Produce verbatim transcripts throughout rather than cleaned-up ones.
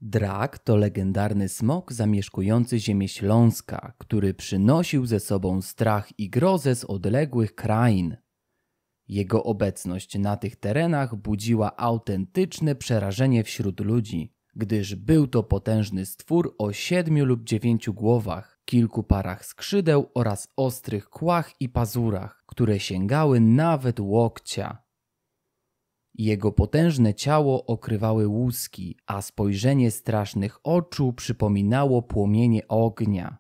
Drak to legendarny smok zamieszkujący ziemię Śląska, który przynosił ze sobą strach i grozę z odległych krain. Jego obecność na tych terenach budziła autentyczne przerażenie wśród ludzi, gdyż był to potężny stwór o siedmiu lub dziewięciu głowach, kilku parach skrzydeł oraz ostrych kłach i pazurach, które sięgały nawet łokcia. Jego potężne ciało okrywały łuski, a spojrzenie strasznych oczu przypominało płomienie ognia.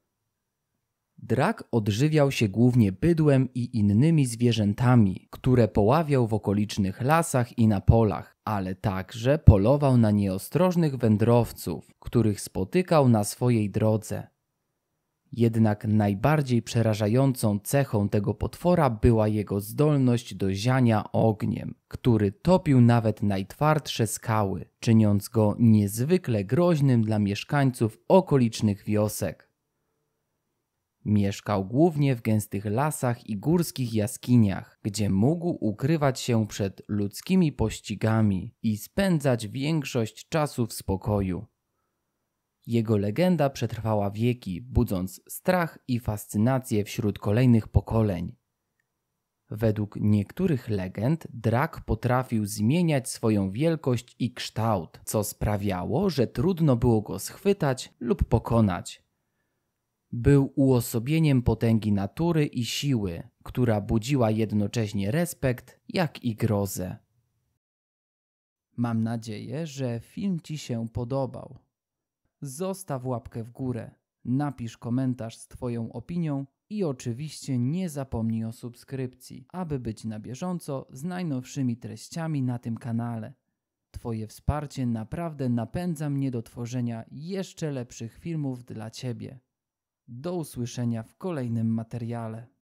Drak odżywiał się głównie bydłem i innymi zwierzętami, które poławiał w okolicznych lasach i na polach, ale także polował na nieostrożnych wędrowców, których spotykał na swojej drodze. Jednak najbardziej przerażającą cechą tego potwora była jego zdolność do ziania ogniem, który topił nawet najtwardsze skały, czyniąc go niezwykle groźnym dla mieszkańców okolicznych wiosek. Mieszkał głównie w gęstych lasach i górskich jaskiniach, gdzie mógł ukrywać się przed ludzkimi pościgami i spędzać większość czasu w spokoju. Jego legenda przetrwała wieki, budząc strach i fascynację wśród kolejnych pokoleń. Według niektórych legend drak potrafił zmieniać swoją wielkość i kształt, co sprawiało, że trudno było go schwytać lub pokonać. Był uosobieniem potęgi natury i siły, która budziła jednocześnie respekt, jak i grozę. Mam nadzieję, że film Ci się podobał. Zostaw łapkę w górę, napisz komentarz z Twoją opinią i oczywiście nie zapomnij o subskrypcji, aby być na bieżąco z najnowszymi treściami na tym kanale. Twoje wsparcie naprawdę napędza mnie do tworzenia jeszcze lepszych filmów dla Ciebie. Do usłyszenia w kolejnym materiale.